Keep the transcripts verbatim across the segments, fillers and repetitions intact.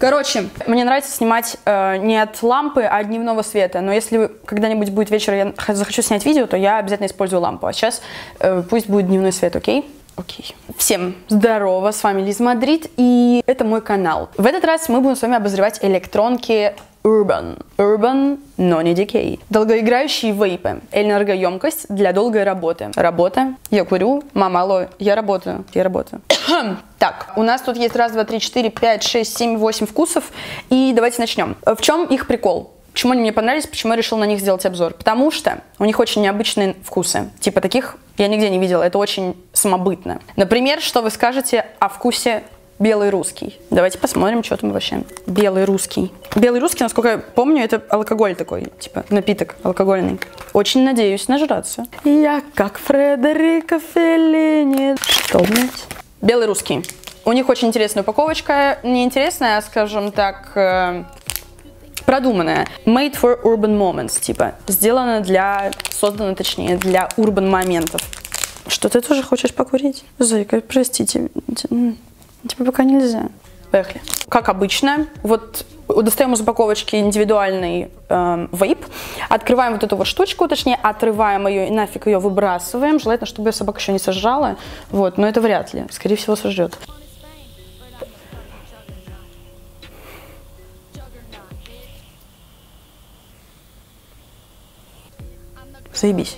Короче, мне нравится снимать э, не от лампы, а от дневного света. Но если когда-нибудь будет вечер, я захочу снять видео, то я обязательно использую лампу. А сейчас э, пусть будет дневной свет, окей? Окей. Всем здорово, с вами Лиза Мадрид, и это мой канал. В этот раз мы будем с вами обозревать электронки Urban. Urban, но не Decay. Долгоиграющие вейпы. Энергоемкость для долгой работы. Работа. Я курю. Мама, алло, я работаю. Я работаю. Так, у нас тут есть раз, два, три, четыре, пять, шесть, семь, восемь вкусов. И давайте начнем. В чем их прикол? Почему они мне понравились, почему я решила на них сделать обзор? Потому что у них очень необычные вкусы. Типа таких я нигде не видела. Это очень самобытно. Например, что вы скажете о вкусе белый русский? Давайте посмотрим, что там вообще. Белый русский. Белый русский, насколько я помню, это алкоголь такой, типа напиток алкогольный. Очень надеюсь нажраться. Я как Фредерико Феллини. Что, блядь? Белый русский. У них очень интересная упаковочка. Не интересная, а, скажем так, э, продуманная. Made for urban moments. Типа, сделано для, создано, точнее, для урбан моментов. Что, ты тоже хочешь покурить? Зайка, простите. Типа, пока нельзя. Поехали. Как обычно, вот достаем из упаковочки индивидуальный э, вейп, открываем вот эту вот штучку, точнее, отрываем ее и нафиг ее выбрасываем. Желательно, чтобы ее собака еще не сожрала. Вот, но это вряд ли. Скорее всего, сожрет. Заебись.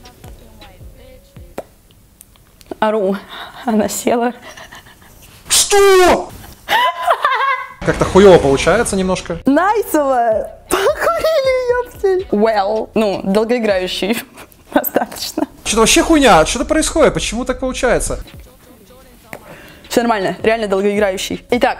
Ору. Она села. Что? Как-то хуёво получается немножко. Найсово! Покурили, ёптель! Well, ну, долгоиграющий. Достаточно. Что-то вообще хуйня. Что-то происходит? Почему так получается? Все нормально. Реально долгоиграющий. Итак.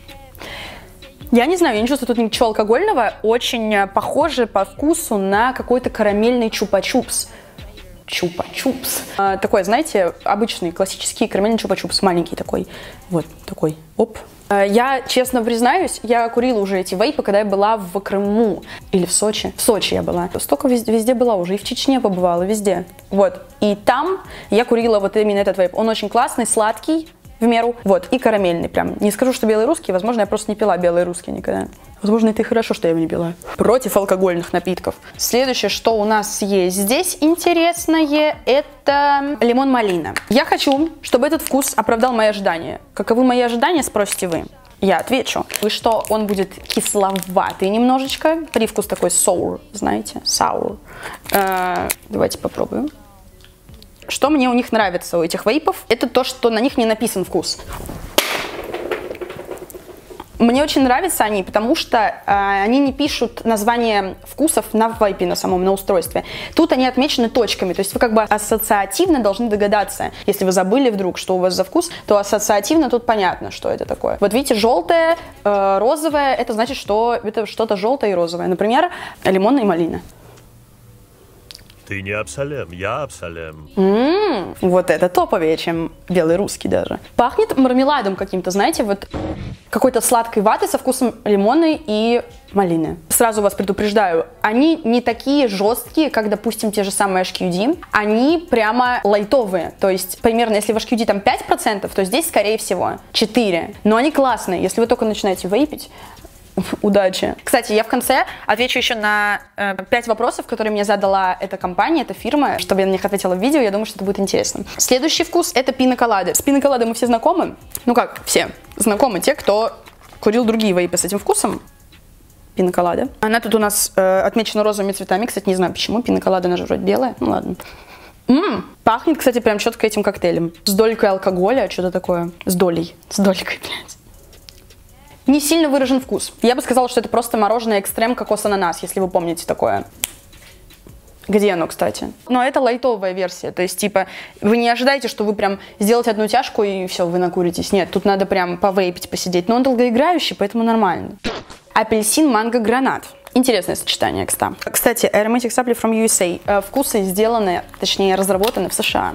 Я не знаю, я не чувствую тут ничего алкогольного. Очень похоже по вкусу на какой-то карамельный чупа-чупс. Чупа-чупс. А, такой, знаете, обычный классический карамельный чупа-чупс. Маленький такой. Вот, такой. Оп. А, я, честно признаюсь, я курила уже эти вейпы, когда я была в Крыму. Или в Сочи. В Сочи я была. Столько везде, везде была уже. И в Чечне побывала, везде. Вот. И там я курила вот именно этот вейп. Он очень классный, сладкий. В меру. Вот, и карамельный прям. Не скажу, что белый русский, возможно, я просто не пила белый русский никогда. Возможно, это и хорошо, что я его не пила. Против алкогольных напитков. Следующее, что у нас есть здесь интересное, это лимон-малина. Я хочу, чтобы этот вкус оправдал мои ожидания. Каковы мои ожидания, спросите вы? Я отвечу. И что он будет кисловатый немножечко. Привкус такой sour, знаете, sour. Э-э, давайте попробуем. Что мне у них нравится, у этих вейпов, это то, что на них не написан вкус. Мне очень нравятся они, потому что э, они не пишут название вкусов на вейпе, на самом, на устройстве. Тут они отмечены точками, то есть вы как бы ассоциативно должны догадаться. Если вы забыли вдруг, что у вас за вкус, то ассоциативно тут понятно, что это такое. Вот видите, желтое, э, розовое, это значит, что это что-то желтое и розовое. Например, лимон и малина. Ты не Абсалем, я Абсалем. Ммм, вот это топовее, чем белый русский даже. Пахнет мармеладом каким-то, знаете, вот какой-то сладкой ватой со вкусом лимона и малины. Сразу вас предупреждаю, они не такие жесткие, как, допустим, те же самые эйч кью ди. Они прямо лайтовые. То есть, примерно, если в эйч кью ди там пять процентов, то здесь, скорее всего, четыре процента. Но они классные. Если вы только начинаете вейпить, удачи. Кстати, я в конце отвечу еще на э, пять вопросов, которые мне задала эта компания, эта фирма, чтобы я на них ответила в видео. Я думаю, что это будет интересно. Следующий вкус — это пина-колады. С пина-коладой мы все знакомы. Ну как, все знакомы. Те, кто курил другие вейпы с этим вкусом. Пина-колада. Она тут у нас э, отмечена розовыми цветами. Кстати, не знаю почему. Пина-колада, она же вроде белая. Ну ладно. Ммм, пахнет, кстати, прям четко этим коктейлем. С долькой алкоголя, что-то такое. С долей. С долькой, блядь. Не сильно выражен вкус. Я бы сказала, что это просто мороженое экстрем кокос-ананас, если вы помните такое. Где оно, кстати? Но это лайтовая версия. То есть, типа, вы не ожидаете, что вы прям сделаете одну тяжку и все, вы накуритесь. Нет, тут надо прям повейпить, посидеть. Но он долгоиграющий, поэтому нормально. Апельсин, манго, гранат. Интересное сочетание, кстати. Кстати, Aromatic Supply from ю эс эй. Вкусы сделаны, точнее, разработаны в США.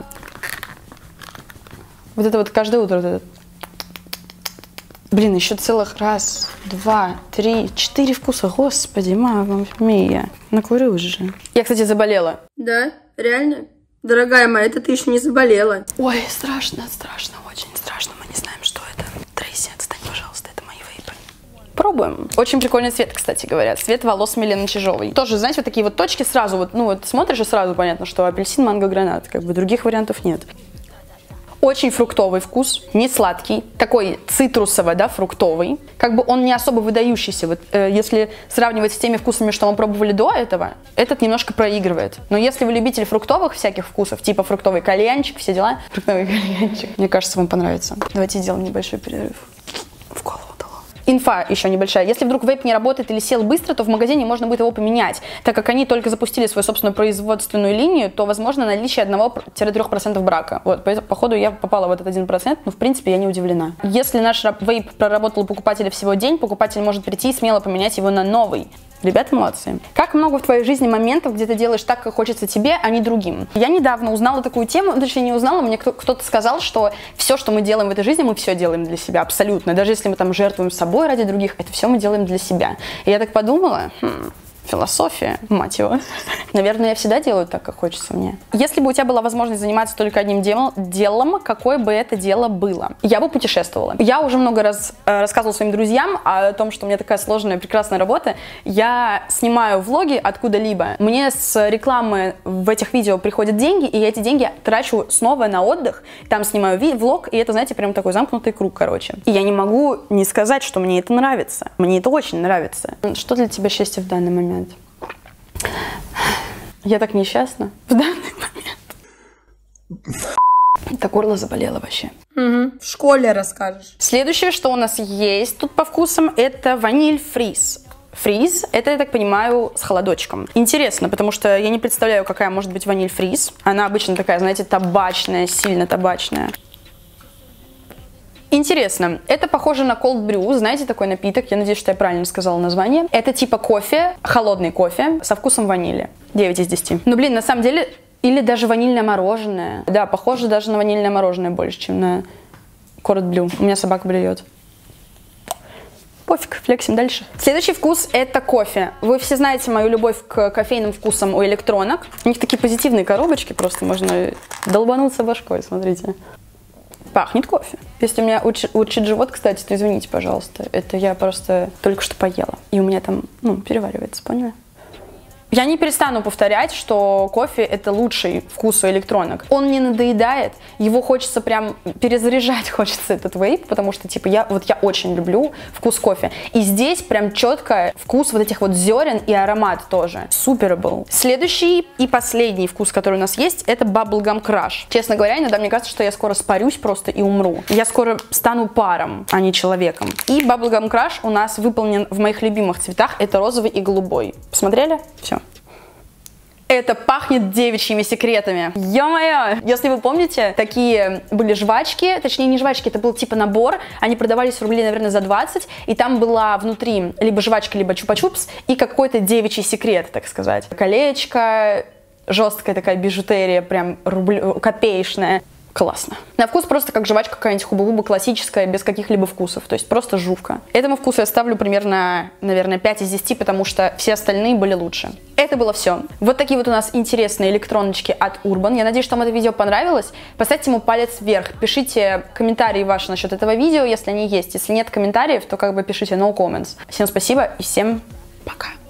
Вот это вот каждое утро вот это. Блин, еще целых раз, два, три, четыре вкуса. Господи, мама мия. Накурю уже. Я, кстати, заболела. Да? Реально? Дорогая моя, это ты еще не заболела. Ой, страшно, страшно, очень страшно. Мы не знаем, что это. Трейси, отстань, пожалуйста, это мои вейпы. попробуем. Очень прикольный цвет, кстати говоря. Цвет волос Милены Чижовой. Тоже, знаете, вот такие вот точки сразу, вот, ну вот смотришь и сразу понятно, что апельсин, манго, гранат. Как бы других вариантов нет. Очень фруктовый вкус, не сладкий, такой цитрусовый, да, фруктовый. Как бы он не особо выдающийся. Вот, э, если сравнивать с теми вкусами, что мы пробовали до этого, этот немножко проигрывает. Но если вы любитель фруктовых всяких вкусов, типа фруктовый кальянчик, все дела, фруктовый кальянчик, мне кажется, вам понравится. Давайте сделаем небольшой перерыв. В голову дало. Инфа еще небольшая. Если вдруг вейп не работает или сел быстро, то в магазине можно будет его поменять. Так как они только запустили свою собственную производственную линию, то возможно наличие одного-трёх процентов брака. Вот, походу я попала в этот один процент, но в принципе я не удивлена. Если наш вейп проработал у покупателя всего день, покупатель может прийти и смело поменять его на новый. Ребята молодцы. Как много в твоей жизни моментов, где ты делаешь так, как хочется тебе, а не другим? Я недавно узнала такую тему, точнее не узнала, мне кто-то сказал, что все, что мы делаем в этой жизни, мы все делаем для себя, абсолютно. Даже если мы там жертвуем собой ради других, это все мы делаем для себя. И я так подумала, хм, философия, мать его. Наверное, я всегда делаю так, как хочется мне. Если бы у тебя была возможность заниматься только одним дел делом, какое бы это дело было? Я бы путешествовала. Я уже много раз э, рассказывала своим друзьям о том, что у меня такая сложная, прекрасная работа. Я снимаю влоги откуда-либо. Мне с рекламы в этих видео приходят деньги, и я эти деньги трачу снова на отдых. Там снимаю влог, и это, знаете, прям такой замкнутый круг, короче. И я не могу не сказать, что мне это нравится. Мне это очень нравится. Что для тебя счастье в данный момент? Я так несчастна в данный момент. Так горло заболело вообще. Угу. В школе расскажешь. Следующее, что у нас есть тут по вкусам, это ваниль фриз. Фриз, это, я так понимаю, с холодочком. Интересно, потому что я не представляю, какая может быть ваниль фриз. Она обычно такая, знаете, табачная, сильно табачная. Интересно, это похоже на cold brew, знаете такой напиток, я надеюсь, что я правильно сказала название. Это типа кофе, холодный кофе со вкусом ванили. девять из десяти. Ну блин, на самом деле, или даже ванильное мороженое. Да, похоже даже на ванильное мороженое больше, чем на cold brew. У меня собака блюет. Пофиг, флексим дальше. Следующий вкус это кофе. Вы все знаете мою любовь к кофейным вкусам у электронок. У них такие позитивные коробочки, просто можно долбануться башкой, смотрите. Пахнет кофе. Если у меня урчит, урчит живот, кстати, то извините, пожалуйста. Это я просто только что поела. И у меня там, ну, переваривается, поняли? Я не перестану повторять, что кофе это лучший вкус у электронок. Он не надоедает, его хочется прям перезаряжать, хочется этот вейп, потому что типа я вот я очень люблю вкус кофе. И здесь прям четко вкус вот этих вот зерен и аромат тоже. Супер был. Следующий и последний вкус, который у нас есть, это Bubblegum Crush. Честно говоря, иногда мне кажется, что я скоро спарюсь просто и умру. Я скоро стану паром, а не человеком. И Bubblegum Crush у нас выполнен в моих любимых цветах. Это розовый и голубой. Посмотрели? Все. Это пахнет девичьими секретами. Ё-моё! Если вы помните, такие были жвачки, точнее не жвачки, это был типа набор, они продавались рублей, наверное, за двадцать, и там была внутри либо жвачка, либо чупа-чупс, и какой-то девичий секрет, так сказать. Колечко, жесткая такая бижутерия, прям рубль... копеечная. Классно. На вкус просто как жвачка какая-нибудь хуба-буба классическая, без каких-либо вкусов. То есть просто жувка. Этому вкусу я ставлю примерно, наверное, пять из десяти, потому что все остальные были лучше. Это было все. Вот такие вот у нас интересные электроночки от Urban. Я надеюсь, что вам это видео понравилось. Поставьте ему палец вверх. Пишите комментарии ваши насчет этого видео, если они есть. Если нет комментариев, то как бы пишите no comments. Всем спасибо и всем пока.